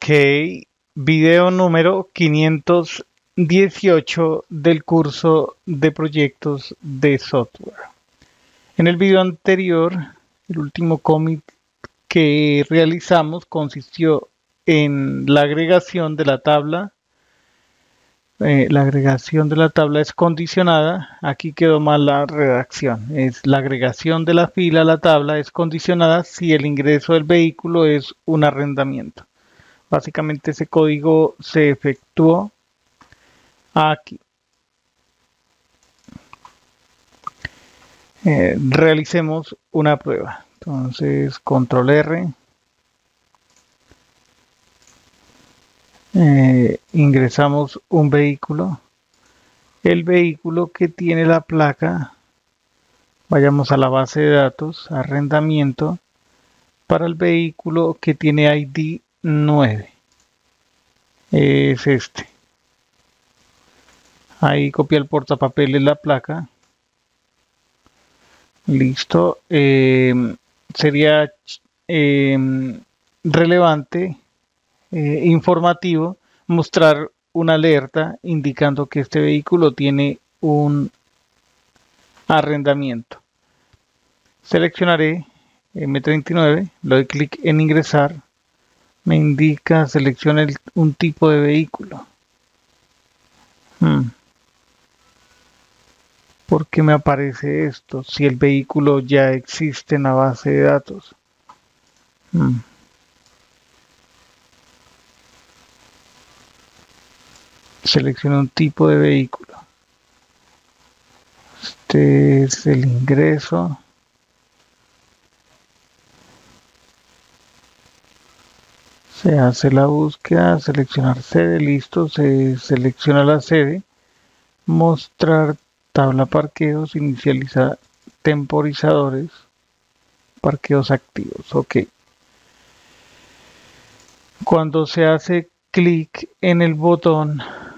Ok, video número 518 del curso de proyectos de software. En el video anterior, el último cómic que realizamos consistió en la agregación de la tabla. La agregación de la tabla es condicionada. Aquí quedó mal la redacción. Es la agregación de la fila a la tabla es condicionada si el ingreso del vehículo es un arrendamiento. Básicamente ese código se efectuó aquí. Realicemos una prueba. Entonces, control R. Ingresamos un vehículo. El vehículo que tiene la placa, vayamos a la base de datos, arrendamiento, para el vehículo que tiene ID 9. Es este. Ahí copia el portapapeles la placa. Listo. Sería relevante, informativo, mostrar una alerta indicando que este vehículo tiene un arrendamiento. Seleccionaré M39, le doy clic en ingresar, me indica seleccione un tipo de vehículo. ¿Por qué me aparece esto si el vehículo ya existe en la base de datos? Selecciono un tipo de vehículo. Este es el ingreso. Se hace la búsqueda, seleccionar sede, listo, se selecciona la sede, mostrar tabla parqueos, inicializa temporizadores, parqueos activos, ok. Cuando se hace clic en el botón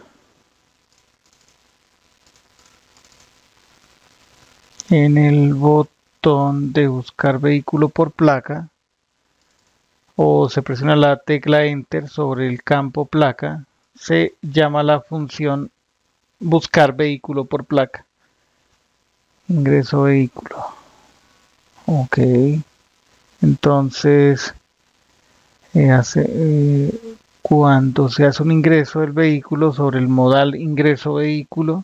de buscar vehículo por placa, o se presiona la tecla Enter sobre el campo placa, se llama la función buscar vehículo por placa. Ingreso vehículo. Ok. Entonces, cuando se hace un ingreso del vehículo sobre el modal ingreso vehículo,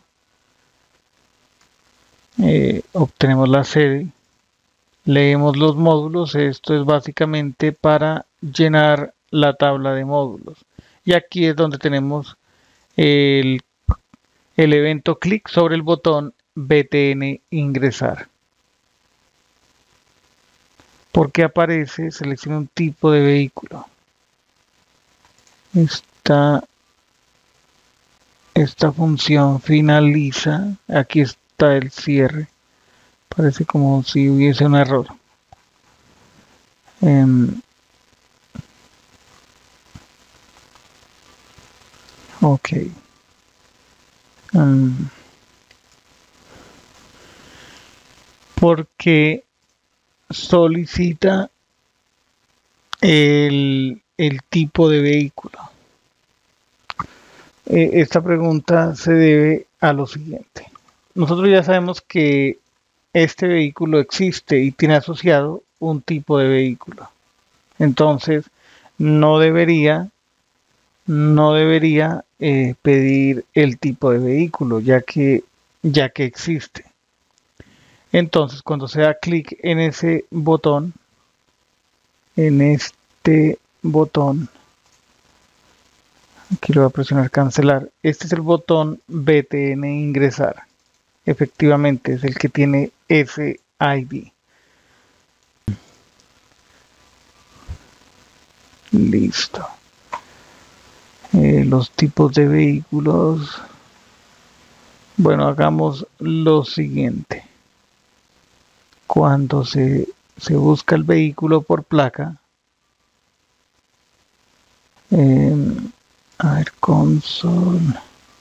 obtenemos la sede. Leemos los módulos, esto es básicamente para llenar la tabla de módulos. Y aquí es donde tenemos el evento clic sobre el botón BTN ingresar. Porque aparece, selecciona un tipo de vehículo. Esta función finaliza, aquí está el cierre. Parece como si hubiese un error. Ok. Porque solicita el tipo de vehículo. Esta pregunta se debe a lo siguiente. Nosotros ya sabemos que este vehículo existe y tiene asociado un tipo de vehículo. Entonces, no debería pedir el tipo de vehículo, ya que existe. Entonces, cuando se da clic en ese botón, en este botón, aquí lo voy a presionar cancelar. Este es el botón BTN ingresar. Efectivamente, es el que tiene ese ID. Listo. Los tipos de vehículos. Bueno, hagamos lo siguiente. Cuando se busca el vehículo por placa, a ver, console,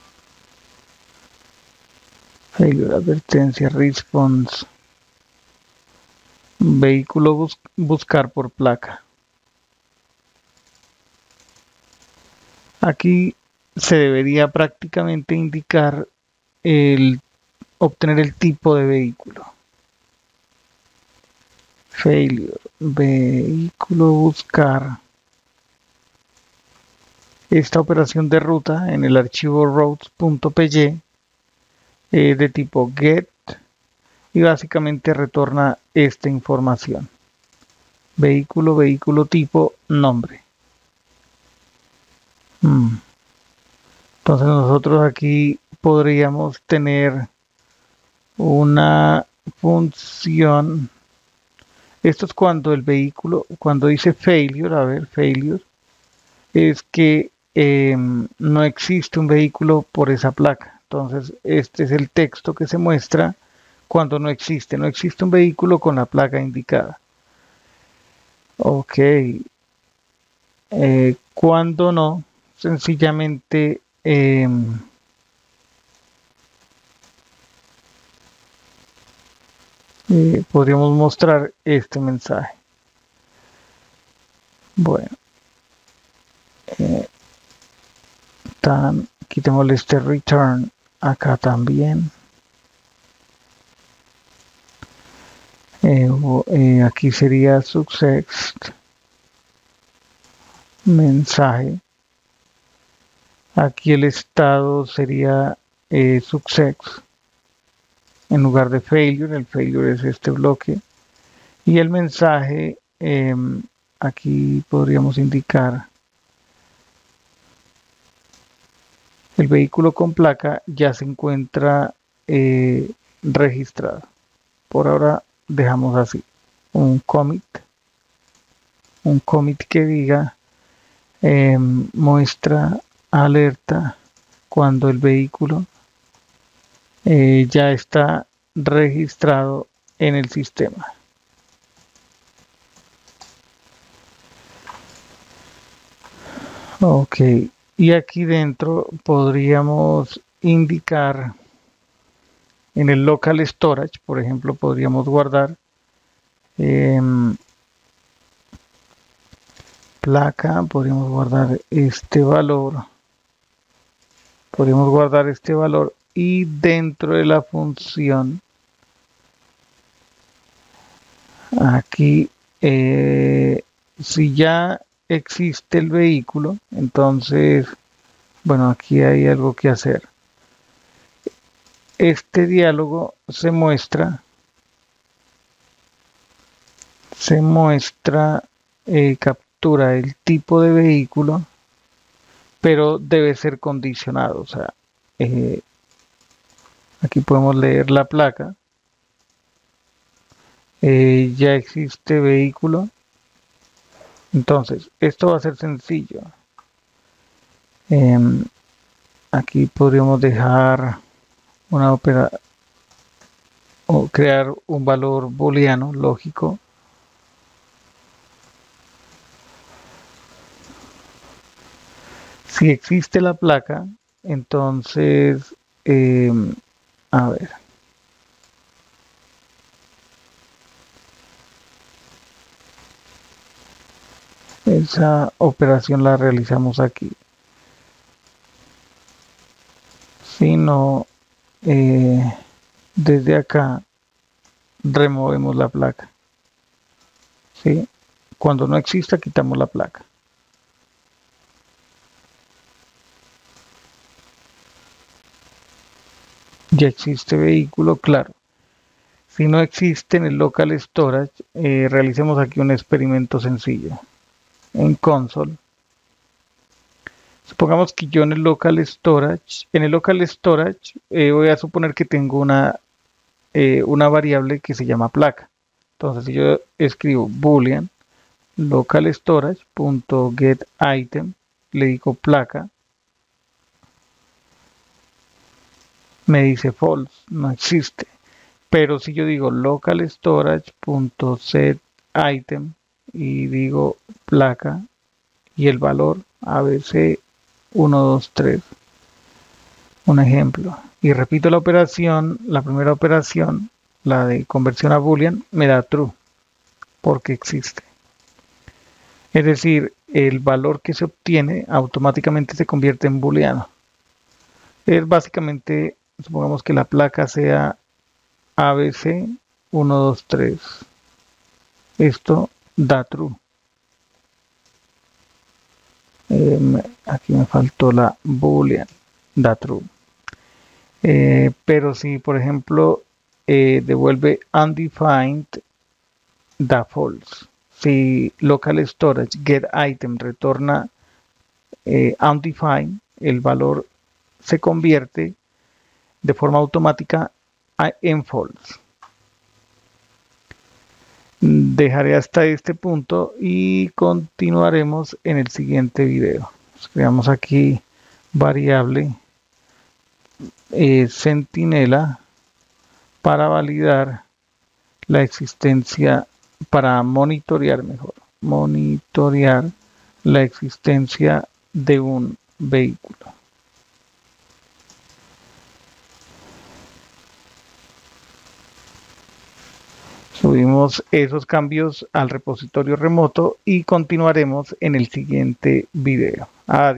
failure, advertencia, response, vehículo buscar por placa. Aquí se debería prácticamente indicar obtener el tipo de vehículo. Failure, vehículo, buscar esta operación de ruta en el archivo routes.py de tipo get y básicamente retorna esta información: vehículo, vehículo tipo, nombre. Entonces nosotros aquí podríamos tener una función. Esto es cuando el vehículo, cuando dice failure, a ver, failure, es que no existe un vehículo por esa placa. Entonces este es el texto que se muestra cuando no existe un vehículo con la placa indicada. Ok. Cuando no, sencillamente podríamos mostrar este mensaje. Bueno, quitémosle este return acá también. Aquí sería success mensaje. Aquí el estado sería success en lugar de failure. El failure es este bloque. Y el mensaje, aquí podríamos indicar el vehículo con placa ya se encuentra registrado. Por ahora dejamos así un commit que diga muestra alerta cuando el vehículo ya está registrado en el sistema. Ok, y aquí dentro podríamos indicar en el local storage, por ejemplo, podríamos guardar placa, podríamos guardar este valor, y dentro de la función aquí si ya existe el vehículo, entonces bueno, aquí hay algo que hacer. Este diálogo se muestra captura el tipo de vehículo, pero debe ser condicionado. O sea, aquí podemos leer la placa. Ya existe vehículo. Entonces, esto va a ser sencillo. Aquí podríamos dejar una o crear un valor booleano lógico. Si existe la placa, entonces, a ver. Esa operación la realizamos aquí. Si no, desde acá removemos la placa. ¿Sí? Cuando no exista, quitamos la placa. Ya existe vehículo, claro. Si no existe en el local storage, realicemos aquí un experimento sencillo. En console, supongamos que yo en el local storage, voy a suponer que tengo una variable que se llama placa. Entonces, si yo escribo boolean local storage.getItem, le digo placa, me dice false, no existe. Pero si yo digo local storage.setItem y digo placa y el valor ABC123, un ejemplo, y repito la operación, la primera operación, la de conversión a boolean, me da true porque existe. Es decir, el valor que se obtiene automáticamente se convierte en booleano. Es básicamente, supongamos que la placa sea ABC 123. Esto da true. Aquí me faltó la boolean, da true. Pero si, por ejemplo, devuelve undefined, da false. Si local storage get item retorna undefined, el valor se convierte de forma automática en false. Dejaré hasta este punto y continuaremos en el siguiente video. Creamos aquí variable centinela para validar la existencia, para monitorear la existencia de un vehículo. Subimos esos cambios al repositorio remoto y continuaremos en el siguiente video. Adiós.